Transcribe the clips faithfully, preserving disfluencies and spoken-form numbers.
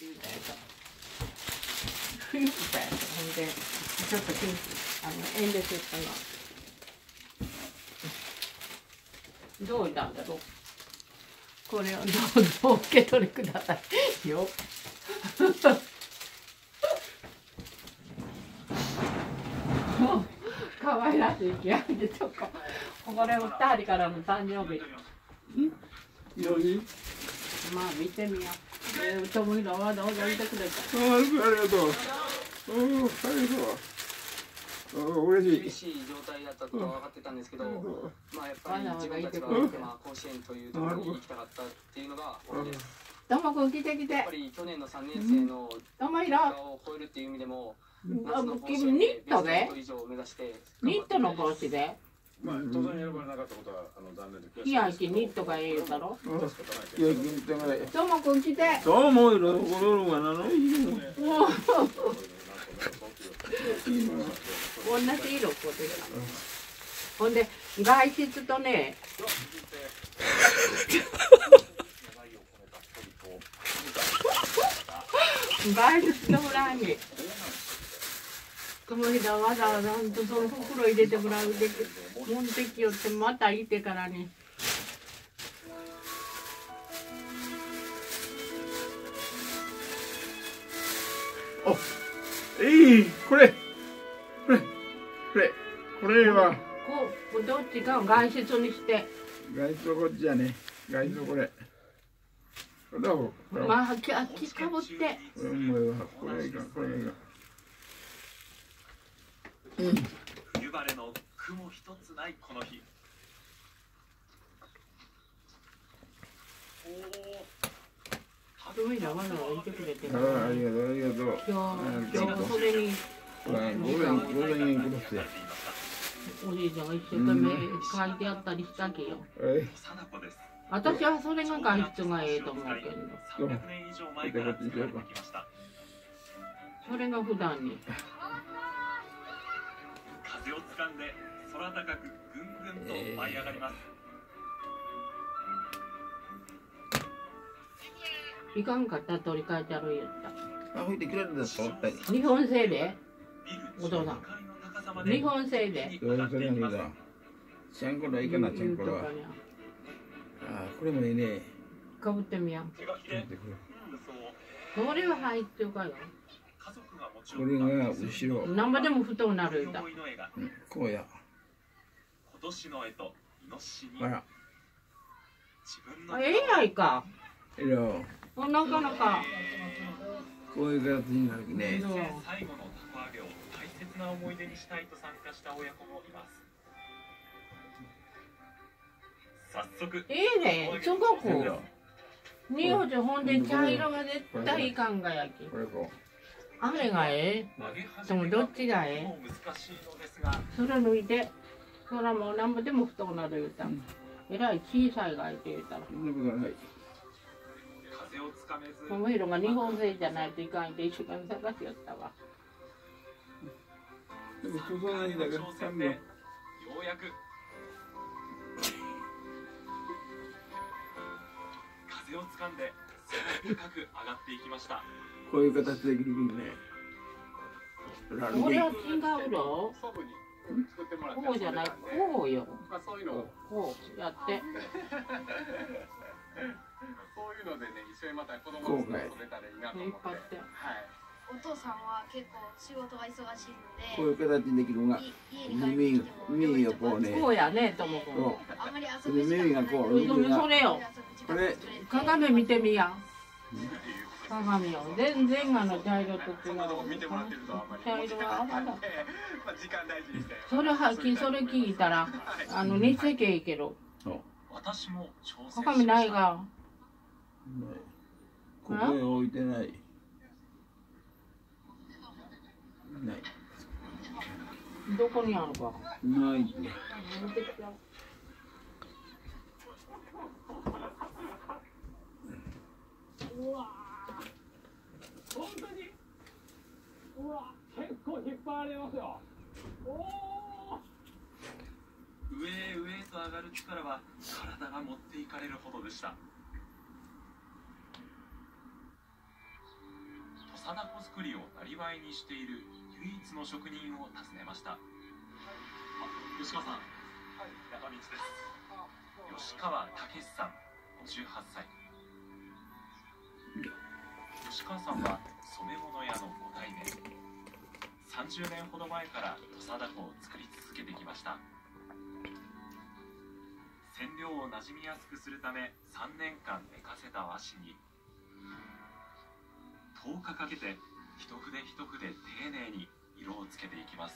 言うたやつ。言ったやつ。ほんで、ちょっときあの遠慮してたの。どういたんだろう。これをどうぞお受け取りくださいよ。可愛らしい気合いでちょっとこれを二人からの誕生日。 何？ まあ見てみよう。えー、ともひろはどうぞいてくれた。 ああ、ありがとう。おお、ありがとう。嬉しい。 厳しい状態だったことは分かってたんですけど、まあやっぱり自分たちがまあ甲子園というところに行きたかったっていうのが俺です。 ともくん来て来て。 やっぱり去年のさんねん生のともひろを超えるっていう意味でも、 あ、君ニットで？ニットの帽子で？ まあ、当然選ばれなかったことはあの残念で悔しい。 いや、ニットが言うたろ。 いや、聞いてない。 ともくん来て。 どうもいろ、このがなの。 同じ色これ。ほんで外出とね。外出の裏に。ともひろわざわざほんとその袋入れてもらうで持ってきよってまたいてからに。 お、えい、これ、これ、これ、これは。 こう、どっちかを外出にして。 外出こっちやね。外出これ。これだもん。 まあ、き、あ、きかぶって。 これもこれが、これが。 冬晴れの雲一つないこの日。 ともひろわざわざ置いてくれてる。 ああ、ありがとう、ありがとう。 今日、今日それに。 ごめん、ごめん、ください。 おじいちゃんが一生懸命書いてあったりしたけよ。 え、 私はそれが外出がええと思うけど。 そう。こっちこっちにしようか。 それが普段に。 風を掴んで空高くぐんぐんと舞い上がります。 いかんかったら取り替えてやる言った。 あ、吹いてくれるんだと思ったり。 日本製で。お父さん。日本製で。 どうせなんだ。ちゃんころいいかな、ちゃんころは。ああ、これもいいね。 かぶってみや。これは入ってるかよ。 これが後ろ。 何場でも太くなるんだ。 こうや。あら。 あ、ええやいか。 いろ。 なかなか。 こういう形になるね。 最後の凧揚げを大切な思い出にしたいと参加した親子もいます。早速。 ええね、すごく。日本じゃほんで茶色が絶対いかんがやき。あれがええ。でもどっちがええ。それ抜いて。それも何ぼでも太くなる言うた。えらい小さいがいて言うたら。ともひろが日本製じゃないといかんって一週間探しよったわ。 でもそこないだけど、三秒。ようやく風を掴んで空高く上がっていきました。 こういう形できるね。 これは違うの？こうじゃない、こうよ。こうやって。 そういうのでね、一緒にまた子供を育てたらいいなと思って。はい。 お父さんは結構仕事が忙しいので。 こういう形にできるのが。耳、耳をこうね。 こうやね、ともくん。 あんまり遊び耳がこう。 耳がそれよ。 これ。 鏡見てみや。鏡よ。全然あの茶色と違う。茶色はまだ。それはき、それ聞いたら、あの似せけいいけど。鏡ないが。 ここへ置いてない。ない。 どこにあるか。 ない。 うわ。本当に。うわ、結構引っ張られますよ。おお。 上へ上へと上がる力は体が持っていかれるほどでした。 貞子作りをなりわいにしている唯一の職人を訪ねました。吉川さん、中道です。吉川武さん、じゅうはっさい。吉川さんは染め物屋のご代目。さんじゅうねんほど前から土佐凧を作り続けてきました。染料をなじみやすくするためさんねんかん寝かせた和紙にとおかかけて一筆一筆丁寧に色をつけていきます。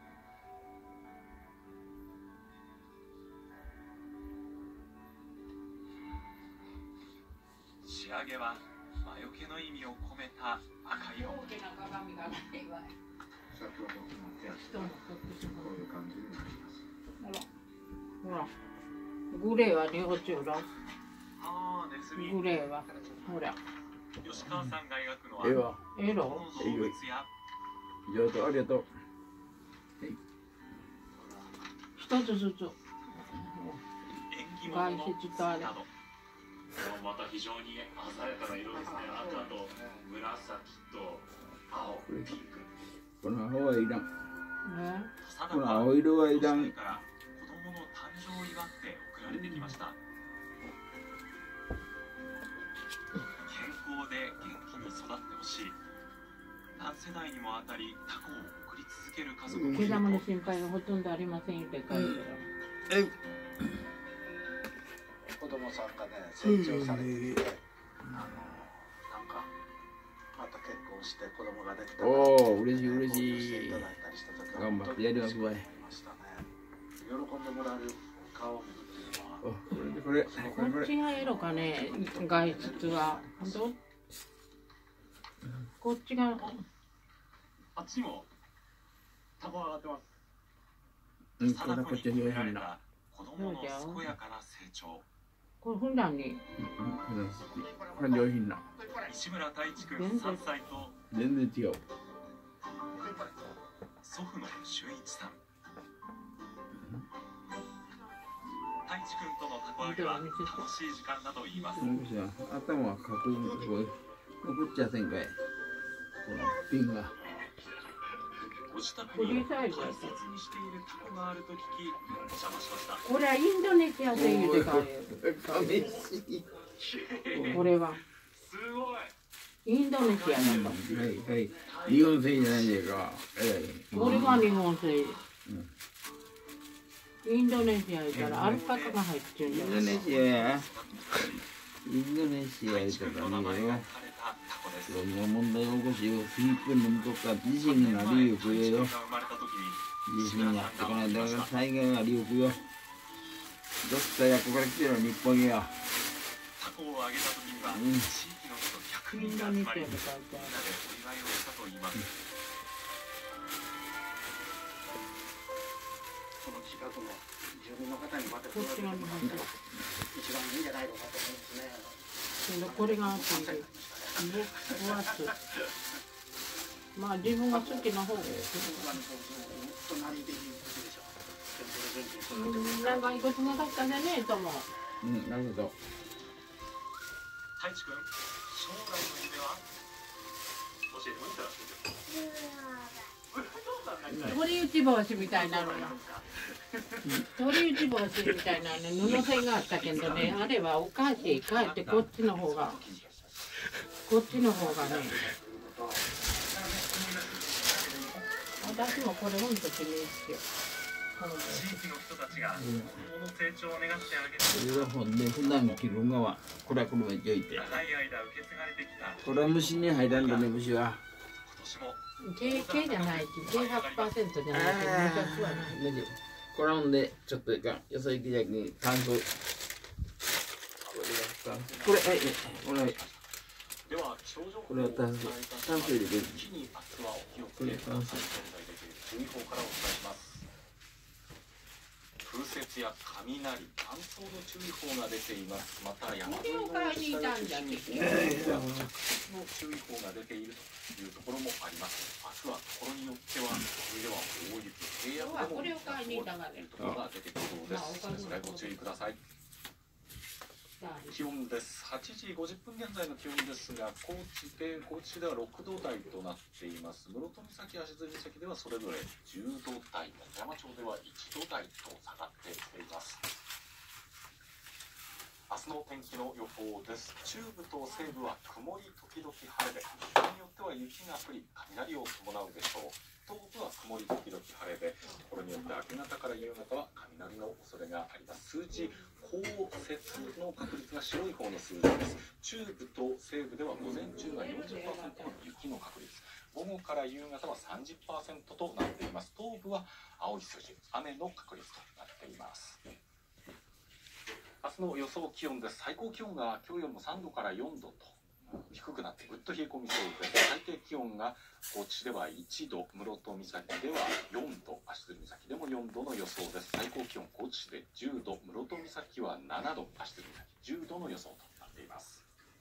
仕上げは魔除けの意味を込めた赤色。 大きな鏡がないわい。 先ほどの人もこっちもこういう感じになります。 ほら、ほら、グレーは両中だ。 ああ、ネズミ。 グレーは、ほら。 吉川さんが描くのは、 ええわ。 エロ。 動物や上手、ありがとう。 一つずつ。 縁起物の外出とあれなど。また非常に鮮やかな色ですね。赤と紫と青、ピンク。 この青はいらん。 ね。 この青色はいらん。 子供の誕生を祝って贈られてきました。健康で元気に育ってほしい。何世代にもわたりタコを送り続ける家族もいる毛玉の心配がほとんどありませんよって書いてる。 え子供さんがね成長されてて、あのなんかまた結婚して子供ができたらおお、嬉しい嬉しい。 していただいたりした時は頑張ってやりますわい。 ましたね。喜んでもらえる顔を見るっていうのはお、これでこれ、これこれ。 こっちがエロかね、外出は。どこっちが。 あっちもタコ上がってます。 うん、これこっちに見上品な。 られた子供の健やかな成長。 これ普段に。 うん、これ上品な。 西村太一くんさんさいと全然違う。 祖父の俊一さん。太一くんとのたこ揚げは楽しい時間だと言います。 もしや、頭はかくん、こう、残っちゃせんかい。このピンが。 ご自宅に大切にしているタコがあると聞き、お邪魔しました。 これはインドネシアで言うてからこれは。 すごい。 インドネシアだと。 はいはい。日本製じゃないんだか。ええ。 これが日本製。インドネシア行ったらアルパカが入ってるんイじゃない。 ンドネシアや。インドネシア行ったらねよ。いろんな問題を起こしよ。フィリピンの向こうから地震がありゆくよ。地震があってこないだから災害がありゆくよ。どっかやこから来てる日本や。 タコを揚げた時にはうん。 地域の人ひゃくにんインが集まり、 ドネシアでみんなで書いてある。 お祝いをしたと言います。 この近くの住民の方にまたこっちが日本製。 一番いいんじゃないのかと思うんですね。 けどこれがついてる。分厚い。まあ自分が好きな方がいい。 隣でいいことでしょ。 うん、なんかいくつも買ったんじゃねえと思う。 うん、なるほど。 太一くん、将来の夢は教えてもらって。 鳥打ち帽子みたいなのが。鳥打ち帽子みたいなの布線があったけどね、あれはおかしい。かえってこっちの方が。こっちの方がね。私もこれ本当気に入ってよ。 地域の人たちが子供の成長を願ってあげて、 これはほんで普段着るのはこれはこれまでいて。 長い間受け継がれてきた。 これは虫に入らんだね、虫は。 今年も K じゃないし、Kひゃくパーセント じゃないけど、昔はない。 これほんでちょっといかん。よそ行きじゃに乾燥。これ、はい、これ、はい。 では気象情報これは炭素。炭素入れてる。 火に明日はお気をつけください。現在出ている注意報からお伝えします。風雪や雷、乾燥の注意報が出ています。また山沿いの下雪や中心の注意報が出ているというところもあります。明日はところによってはそれでは大雪、平野部でも雪が積もるというところが出てきそうです。それぞれご注意ください。 気温です。はちじごじゅっぷん現在の気温ですが、高知で高知市ではろくど台となっています。室戸岬、足摺岬ではそれぞれじゅうど台、松山町ではいちど台と下がってきています。明日の天気の予報です。中部と西部は曇り時々晴れで、場合によっては雪が降り、雷を伴うでしょう。東北は曇り時々晴れで、ところによって明け方から夕方は雷の恐れがあります。数字、降雪の確率が白い方の数字です。中部と西部では午前中が よんじゅっパーセント の雪の確率、午後から夕方は さんじゅっパーセント となっています。東部は青い数字、雨の確率となっています。明日の予想気温です。最高気温が今日よりもさんどからよんどと低くなってぐっと冷え込みそうです。最低気温が高知ではいちど、室戸岬ではよんど、足摺岬でもよんどの予想です。最高気温高知市でじゅうど、室戸岬はななど、足摺岬じゅうどの予想となっています。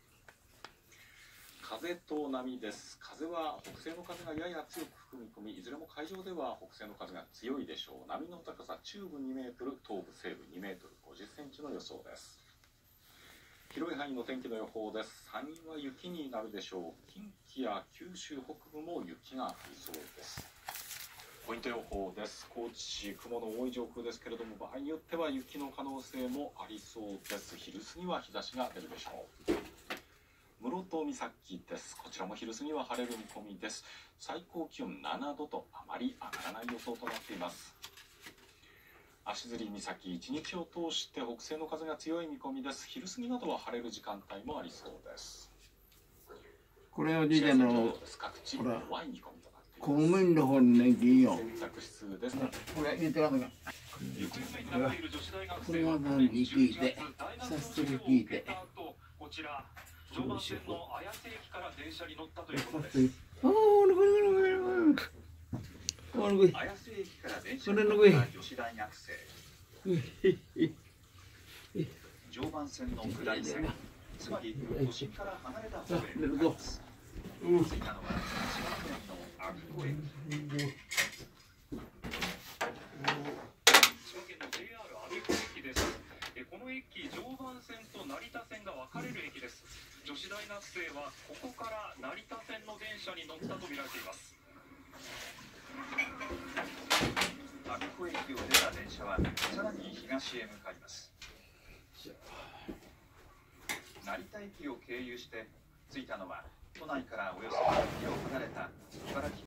風と波です。風は北西の風がやや強く吹く見込み、いずれも海上では北西の風が強いでしょう。波の高さ中部にメートル、東部西部にメートルごじゅっセンチの予想です。広い範囲の天気の予報です。山陰は雪になるでしょう。近畿や九州北部も雪が降りそうです。ポイント予報です。高知市、雲の多い上空ですけれども、場合によっては雪の可能性もありそうです。昼過ぎは日差しが出るでしょう。室戸岬です。こちらも昼過ぎは晴れる見込みです。最高気温ななどとあまり上がらない予想となっています。足摺岬、一日を通して北西の風が強い見込みです。昼過ぎなどは晴れる時間帯もありそうです。 これおじいちゃんの各地弱い見込みとなっています。 公務員の方の年金よ。 洗濯室です。 これ言ってください。これは何に聞いて、早速聞いて。 こちら常磐線の綾瀬駅から電車に乗ったということです。 ああ、おぬくぬくぬくぬく。おぬく。 綾瀬駅から電車に乗った女子大学生。常磐線の下り線、つまり都心から離れた方へ向かいます。着いたのは千葉県の阿久子駅。千葉県の ジェイアール 阿久子駅です。この駅、常磐線と成田線が分かれる駅です。女子大学生はここから成田線の電車に乗ったと見られています。阿久子駅を出た電車はさらに東へ向かいます。成田駅を経由して着いたのは都内からおよそはちキロ離れた茨城